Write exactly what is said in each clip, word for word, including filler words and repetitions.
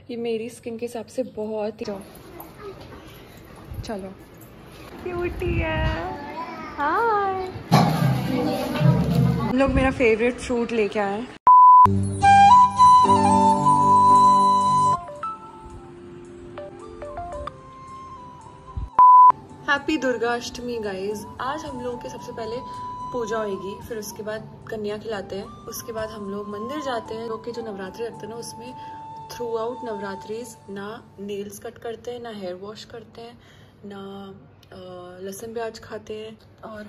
ये मेरी स्किन के हिसाब से बहुत ही चलो क्यूटी है। हाय, हम लोग मेरा फेवरेट फ्रूट लेके आए। Happy Durga Ashtami guys. आज हम लोगों के सबसे पहले पूजा होगी, फिर उसके बाद कन्या खिलाते हैं, उसके बाद हम लोग मंदिर जाते हैं। लोग के जो नवरात्रि रखते हैं ना, उसमें थ्रू आउट नवरात्रिज ना नेल्स कट करते हैं, ना हेयर वॉश करते हैं, ना लहसुन प्याज खाते हैं। और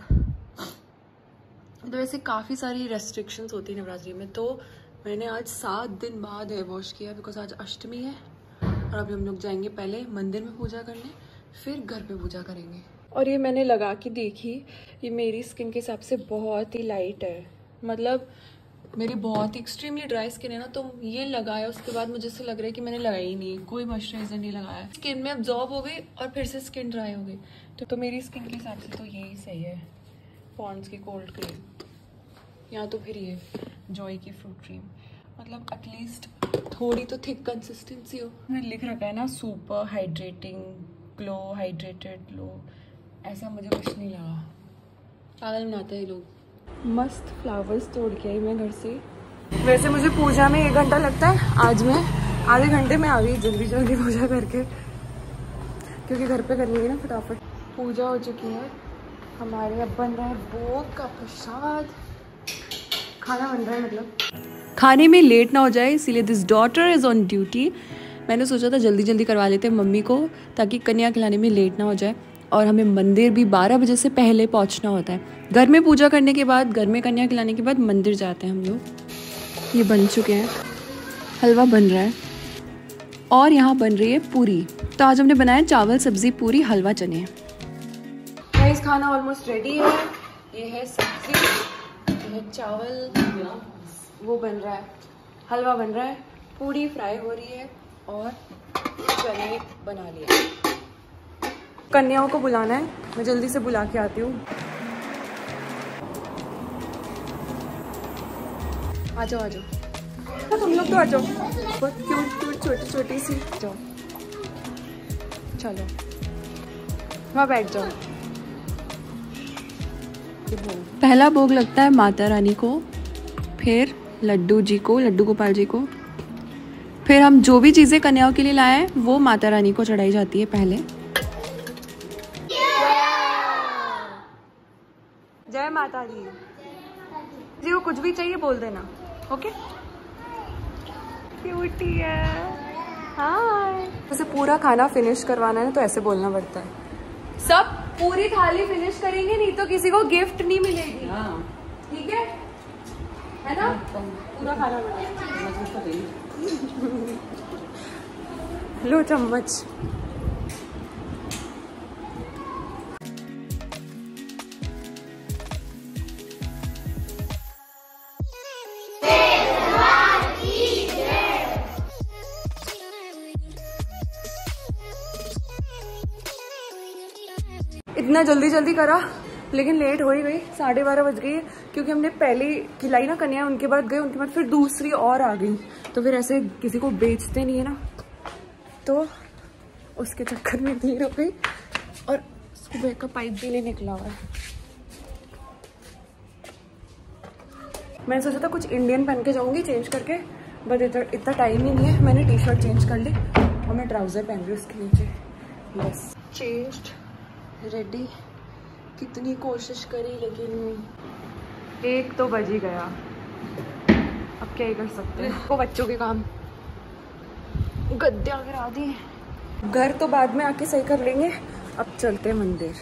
तो वैसे काफ़ी सारी रेस्ट्रिक्शंस होती है नवरात्रि में। तो मैंने आज सात दिन बाद हेयर वॉश किया बिकॉज आज अष्टमी है। और अभी हम लोग जाएंगे पहले मंदिर में पूजा करने, फिर घर पे पूजा करेंगे। और ये मैंने लगा के देखी, ये मेरी स्किन के हिसाब से बहुत ही लाइट है। मतलब मेरी बहुत ही एक्सट्रीमली ड्राई स्किन है ना, तो ये लगाया उसके बाद मुझे ऐसा लग रहा है कि मैंने लगाई ही नहीं, कोई मॉइस्चराइजर नहीं लगाया। स्किन में अब्जॉर्ब हो गई और फिर से स्किन ड्राई हो गई। तो, तो मेरी स्किन के हिसाब से तो यही सही है, पॉन्ड्स की कोल्ड क्रीम या तो फिर ये जॉय की फ्रूट क्रीम। मतलब एटलीस्ट थोड़ी तो थिक कंसिस्टेंसी हो। मैंने लिख रखा है ना super hydrating glow, hydrated glow, ऐसा मुझे कुछ नहीं लगा। पागल बनाते हैं लोग। मस्त फ्लावर्स तोड़ के आई मैं घर से। वैसे मुझे पूजा में एक घंटा लगता है, आज मैं आधे घंटे में आ गई जल्दी जल्दी पूजा करके, क्योंकि घर पे करनी है ना फटाफट। पूजा हो चुकी है, हमारे अब बन रहा है भोग का प्रसाद, खाना बन रहा है। मतलब खाने में लेट ना हो जाए, इसीलिए this daughter is on duty. मैंने सोचा था जल्दी जल्दी करवा लेते हैं मम्मी को, ताकि कन्या खिलाने में लेट ना हो जाए। और हमें मंदिर भी बारह बजे से पहले पहुंचना होता है। घर में पूजा करने के बाद, घर में कन्या खिलाने के बाद मंदिर जाते हैं हम लोग। ये बन चुके हैं, हलवा बन रहा है और यहाँ बन रही है पूरी। तो आज हमने बनाया चावल सब्जी पूरी हलवा चने। गाइस खाना ऑलमोस्ट रेडी है। ये है सब्जी, ये है चावल, वो बन रहा है, हलवा बन रहा है, पूरी फ्राई हो रही है और चने बना लिए। कन्याओं को बुलाना है, मैं जल्दी से बुला के आती हूँ। आ जाओ आ जाओ, तुम लोग तो आ जाओ। बहुत क्यूट क्यूट छोटी छोटी सी। जाओ चलो वहाँ बैठ जाओ। पहला भोग लगता है माता रानी को, फिर लड्डू जी को, लड्डू गोपाल जी को, फिर हम जो भी चीज़ें कन्याओं के लिए लाए हैं वो माता रानी को चढ़ाई जाती है पहले। जय माता दी जी। वो कुछ भी चाहिए बोल देना, ओके। क्यूटी है। हाय। वैसे पूरा खाना फिनिश करवाना है तो ऐसे बोलना पड़ता है। सब पूरी थाली फिनिश करेंगे, नहीं तो किसी को गिफ्ट नहीं मिलेगी। ठीक है, है ना? पूरा खाना लो चम्मच। इतना जल्दी जल्दी करा लेकिन लेट हो ही गई, साढ़े बारह बज गई। क्योंकि हमने पहले खिलाई ना कन्या, उनके बाद गए, उनके बाद फिर दूसरी और आ गई। तो फिर ऐसे किसी को बेचते नहीं है ना, तो उसके चक्कर में देर हो गई। और सुबह का पाइप भी नहीं निकला हुआ है। मैंने सोचा था कुछ इंडियन पहन के जाऊंगी चेंज करके, बट इतना इतना टाइम ही नहीं है। मैंने टी शर्ट चेंज कर ली और मैं ट्राउजर पहन रही हूँ उसके नीचे। बस चेंज्ड, रेडी। कितनी कोशिश करी लेकिन एक तो बज ही गया। अब क्या ही कर सकते हैं, वो बच्चों के काम। गद्दे गिरा दिए। घर तो बाद में आके सही कर लेंगे, अब चलते हैं मंदिर।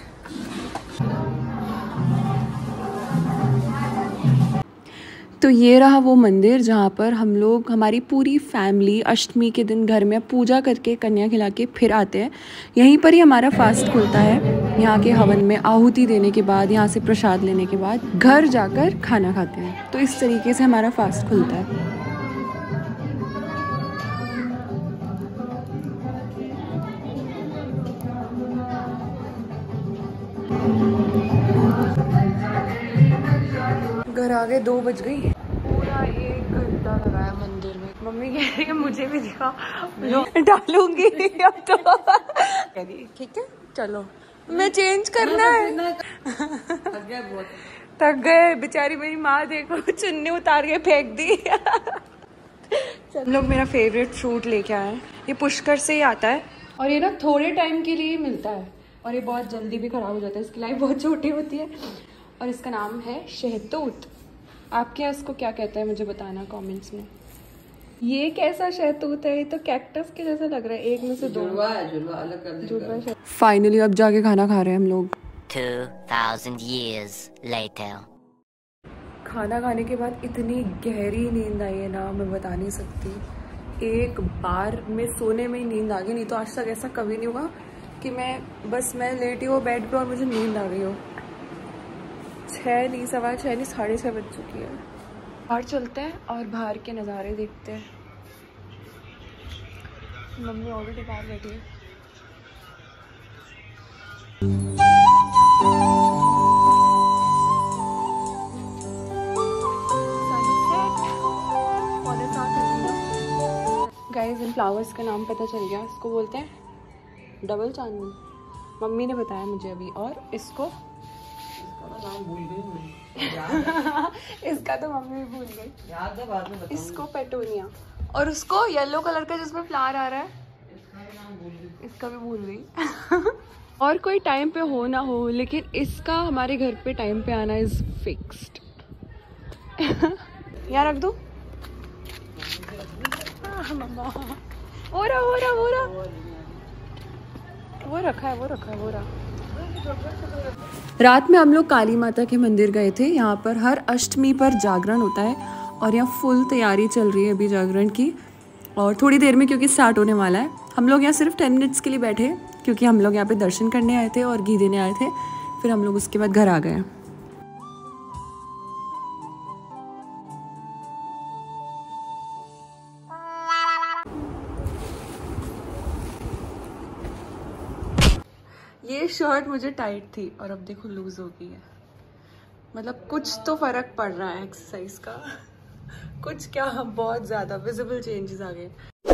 तो ये रहा वो मंदिर जहाँ पर हम लोग, हमारी पूरी फैमिली अष्टमी के दिन घर में पूजा करके कन्या खिला के फिर आते हैं। यहीं पर ही हमारा फास्ट खुलता है। यहाँ के हवन में आहुति देने के बाद, यहाँ से प्रसाद लेने के बाद घर जाकर खाना खाते हैं। तो इस तरीके से हमारा फास्ट खुलता है। घर आ गए, दो बज गई। पूरा एक घंटा लगाया मंदिर मंदिर में। मम्मी कह रही है मुझे भी दिखाओ, डालूंगी अब तो। कह रही ठीक है चलो, मैं चेंज करना है। थक गए बेचारी मेरी माँ, देखो चुन्नी उतार के फेंक दी। हम लोग मेरा फेवरेट फ्रूट लेके आए हैं। ये पुष्कर से ही आता है और ये ना थोड़े टाइम के लिए मिलता है और ये बहुत जल्दी भी खराब हो जाता है। इसकी लाइफ बहुत छोटी होती है और इसका नाम है शहतूत। आपके यहाँ इसको क्या कहते हैं मुझे बताना कमेंट्स में। ये कैसा शहतूत है? ये तो कैक्टस के जैसा लग रहा है। एक में से दो जुड़वा है, जुड़वा अलग कर देगा। फाइनली अब जाके खाना खा रहे हैं हम लोग। two thousand years later. खाना खाने के बाद इतनी गहरी नींद आई है ना, मैं बता नहीं सकती। एक बार में सोने में ही नींद आ गई, नहीं तो आज तक ऐसा कभी नहीं हुआ कि मैं बस मैं लेटी हूँ बेड पे और मुझे नींद आ गई हो। छः नहीं सवा छः नहीं साढ़े छः बज चुकी है। बाहर चलते हैं और बाहर के नज़ारे देखते हैं। मम्मी ऑलरेडी बाहर बैठी है। गाइस इन फ्लावर्स का नाम पता चल गया, इसको बोलते हैं डबल चांदनी। मम्मी ने बताया मुझे अभी। और इसको इसका नाम भूल गई। इसका तो मम्मी भी भूल गई, याद है बाद में बताऊंगी। इसको पेटूनिया। और उसको येलो कलर का जिसमें फ्लावर आ रहा है, इसका भी नाम भूल गई। इसका भी भूल गई। और कोई टाइम पे हो ना हो, लेकिन इसका हमारे घर पे टाइम पे आना इज फिक्स्ड। यहाँ रख दो। वो रहा वो रहा वो रहा वो रखा है वो रखा है वो रहा। रात में हम लोग काली माता के मंदिर गए थे। यहाँ पर हर अष्टमी पर जागरण होता है और यहाँ फुल तैयारी चल रही है अभी जागरण की। और थोड़ी देर में क्योंकि स्टार्ट होने वाला है। हम लोग यहाँ सिर्फ टेन मिनट्स के लिए बैठे क्योंकि हम लोग यहाँ पे दर्शन करने आए थे और घी देने आए थे। फिर हम लोग उसके बाद घर आ गए। ये शर्ट मुझे टाइट थी और अब देखो लूज हो गई है। मतलब कुछ तो फर्क पड़ रहा है एक्सरसाइज का। कुछ क्या, बहुत ज्यादा विजिबल चेंजेस आ गए।